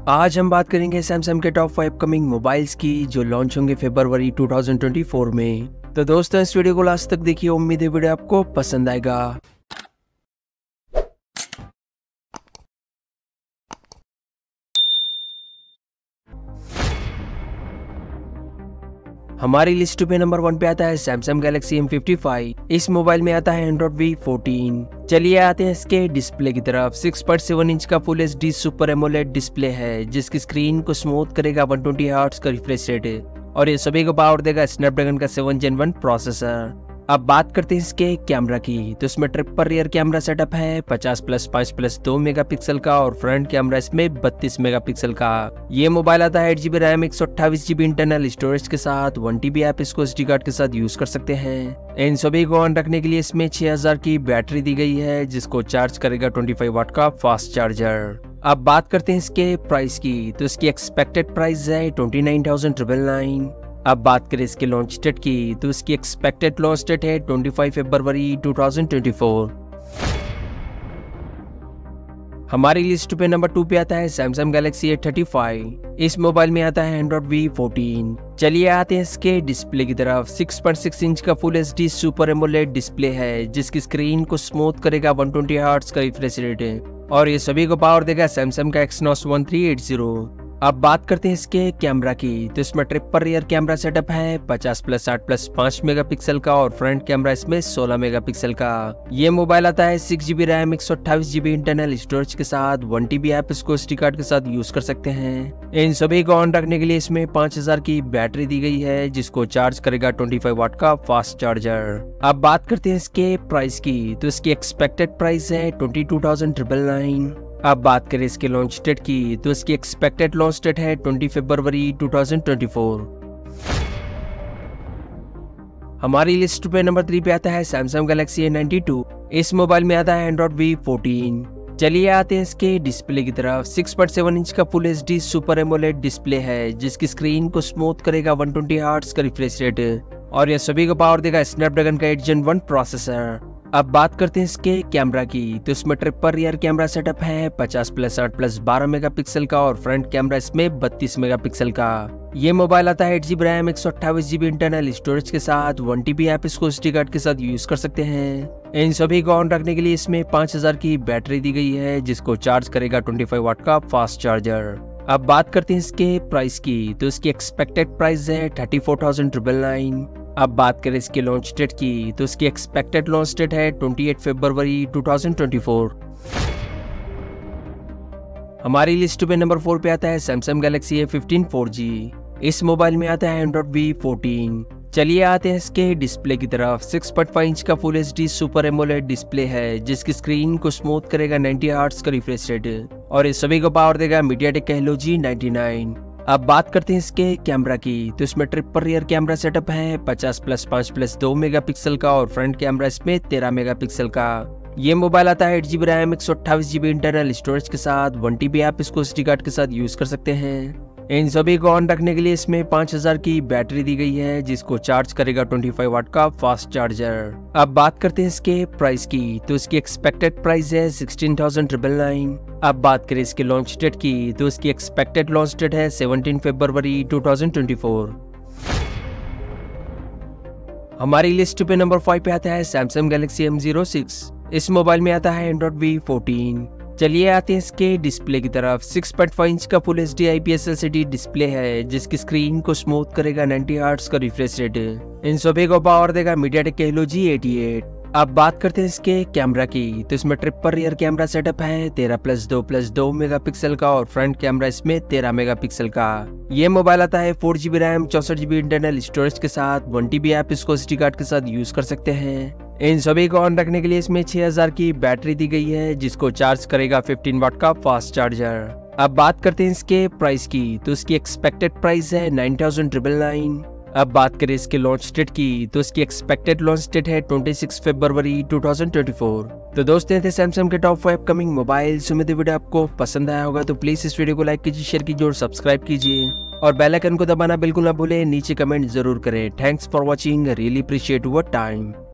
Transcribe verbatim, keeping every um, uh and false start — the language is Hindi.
आज हम बात करेंगे सैमसंग के टॉप फाइव कमिंग मोबाइल्स की जो लॉन्च होंगे फरवरी दो हज़ार चौबीस में। तो दोस्तों इस वीडियो को लास्ट तक देखिए, उम्मीद है वीडियो आपको पसंद आएगा। हमारी लिस्ट पे नंबर वन पे आता है Samsung Galaxy M fifty five. इस मोबाइल में आता है एंड्रॉइड वी फोर्टीन। चलिए आते हैं इसके डिस्प्ले की तरफ। सिक्स पॉइंट सेवन इंच का full H D super AMOLED display है जिसकी स्क्रीन को स्मूथ करेगा वन ट्वेंटी हर्ट्ज का रिफ्रेश रेट और ये सभी को पावर देगा स्नैपड्रैगन का सेवन जेन वन प्रोसेसर। अब बात करते हैं इसके कैमरा की, तो इसमें ट्रिपल रियर कैमरा सेटअप है पचास प्लस पाँच प्लस दो मेगापिक्सल का और फ्रंट कैमरा इसमें बत्तीस मेगापिक्सल का। ये मोबाइल आता है एट जीबी रैम एक सौ अट्ठाईस जीबी इंटरनल स्टोरेज के साथ। वन टीबी आप इसको एसडी कार्ड के साथ यूज कर सकते हैं। इन सभी को ऑन रखने के लिए इसमें छह हज़ार की बैटरी दी गई है जिसको चार्ज करेगा पच्चीस वाट का फास्ट चार्जर। अब बात करते हैं इसके प्राइस की, तो इसकी एक्सपेक्टेड प्राइस है twenty nine thousand triple nine. अब बात करें इसके लॉन्च डेट की, तो इसकी एक्सपेक्टेड लॉन्च डेट है पच्चीस फरवरी दो हज़ार चौबीस। हमारी लिस्ट पे नंबर टू पे आता है Samsung Galaxy A thirty five. इस मोबाइल में आता है एंड्रॉइड वी फोर्टीन। चलिए आते हैं इसके डिस्प्ले की तरफ। सिक्स पॉइंट सिक्स इंच का full H D super AMOLED display है जिसकी स्क्रीन को स्मूथ करेगा वन ट्वेंटी हर्ट्ज का रिफ्रेश रेट और ये सभी को पावर देगा सैमसंग का Exynos one three eight zero. अब बात करते हैं इसके कैमरा की, तो इसमें ट्रिपल रियर कैमरा सेटअप है पचास प्लस आठ प्लस पाँच मेगापिक्सल का और फ्रंट कैमरा इसमें सोलह मेगापिक्सल का। ये मोबाइल आता है सिक्स जीबी रैम एक सौ अट्ठाईस जीबी इंटरनल स्टोरेज के साथ। वन टीबी आप इसको एसडी कार्ड के साथ यूज कर सकते हैं। इन सभी को ऑन रखने के लिए इसमें पाँच हज़ार की बैटरी दी गई है जिसको चार्ज करेगा पच्चीस वाट का फास्ट चार्जर। अब बात करते हैं इसके प्राइस की, तो इसकी एक्सपेक्टेड प्राइस है twenty two thousand triple nine. अब बात करें इसके लॉन्च डेट की, तो इसकी एक्सपेक्टेड लॉन्च डेट है बीस फरवरी दो हज़ार चौबीस। हमारी लिस्ट पे नंबर थ्री पे आता है Samsung Galaxy A ninety two. इस मोबाइल में आता है एंड्रॉइड वी फोर्टीन। चलिए आते हैं इसके डिस्प्ले की तरफ। सिक्स पॉइंट सेवन इंच का full H D super AMOLED display है जिसकी स्क्रीन को स्मूथ करेगा वन ट्वेंटी हर्ट्ज का रिफ्रेश रेट और ये सभी को पावर देगा स्नैपड्रैगन का एट जेन वन प्रोसेसर। अब बात करते हैं इसके कैमरा की, तो इसमें ट्रिपल रियर कैमरा सेटअप है पचास प्लस आठ प्लस बारह मेगापिक्सल का और फ्रंट कैमरा इसमें बत्तीस मेगापिक्सल का। ये मोबाइल आता है एट जीबी रैम एक सौ अट्ठाईस जीबी इंटरनल स्टोरेज के साथ। वन टीबी आप इसको एसडी कार्ड के साथ यूज कर सकते हैं। इन सभी को ऑन रखने के लिए इसमें पाँच हज़ार की बैटरी दी गई है जिसको चार्ज करेगा पच्चीस वाट का फास्ट चार्जर। अब बात करते हैं इसके प्राइस की, तो इसकी एक्सपेक्टेड प्राइस है thirty four thousand triple nine. अब बात करें इसके लॉन्च डेट की, तो इसकी एक्सपेक्टेड लॉन्च डेट है अट्ठाईस फरवरी दो हज़ार चौबीस। हमारी लिस्ट पे नंबर फोर पे आता है Samsung Galaxy A fifteen four G. इस मोबाइल में आता है एंड्रॉइड वी फोर्टीन। चलिए आते हैं इसके डिस्प्ले की तरफ। सिक्स पॉइंट फाइव इंच का full H D super AMOLED display है जिसकी स्क्रीन को स्मूथ करेगा नाइंटी हर्ट्ज का रिफ्रेश रेट और ये सभी को पावर देगा MediaTek Helio G ninety nine. अब बात करते हैं इसके कैमरा की, तो इसमें ट्रिपल रियर कैमरा सेटअप है पचास प्लस पाँच प्लस दो मेगापिक्सल का और फ्रंट कैमरा इसमें तेरह मेगापिक्सल का। ये मोबाइल आता है एट जीबी रैम एक सौ अट्ठाईस जीबी इंटरनल स्टोरेज के साथ। वन टीबी आप इसको एसडी कार्ड के साथ यूज कर सकते हैं। इन सभी को ऑन रखने के लिए इसमें पाँच हज़ार की बैटरी दी गई है जिसको चार्ज करेगा पच्चीस वाट का फास्ट चार्जर। अब बात करते हैं इसके प्राइस की, तो इसकी एक्सपेक्टेड प्राइस है सिक्सटीन थाउजेंड ट्रिपल नाइन। अब बात करें इसके लॉन्च डेट की, तो इसकी एक्सपेक्टेड लॉन्च डेट है सेवनटीन फरवरी दो हज़ार चौबीस। हमारी लिस्ट पे नंबर फाइव पे आता है Samsung Galaxy M zero six. इस मोबाइल में आता है एंड्रॉइड वी फोर्टीन। चलिए आते हैं इसके डिस्प्ले की तरफ। सिक्स पॉइंट फाइव इंच का full H D I P S L C D display है जिसकी स्क्रीन को स्मूथ करेगा नाइंटी हर्ट्ज का रिफ्रेश रेट। इन सभी को पावर देगा MediaTek Helio G eighty eight. अब बात करते हैं इसके कैमरा की, तो इसमें ट्रिपल रियर कैमरा सेटअप है तेरह प्लस दो प्लस दो मेगापिक्सल का और फ्रंट कैमरा इसमें तेरह मेगापिक्सल का। ये मोबाइल आता है फोर जीबी रैम चौसठ जीबी इंटरनल स्टोरेज के साथ। वन टीबी आप इसको एसडी कार्ड के साथ यूज कर सकते हैं। इन सभी को ऑन रखने के लिए इसमें छह हज़ार की बैटरी दी गई है जिसको चार्ज करेगा पंद्रह वाट का फास्ट चार्जर। अब बात करते हैं इसके प्राइस की, तो इसकी एक्सपेक्टेड प्राइस है नाइन थाउजेंड ट्रिपल नाइन। अब बात करें इसके लॉन्च डेट की, तो इसकी एक्सपेक्टेड लॉन्च डेट है छब्बीस फरवरी दो हज़ार चौबीस। तो दोस्तों थे सैमसंग के टॉप फाइव कमिंग मोबाइल्स। उम्मीद है वीडियो आपको पसंद आया होगा, तो प्लीज इस वीडियो को लाइक कीजिए, शेयर कीजिए और सब्सक्राइब कीजिए और बेल आइकन को दबाना बिल्कुल ना भूलें। नीचे कमेंट जरूर करें। Thanks for watching, really appreciate your time.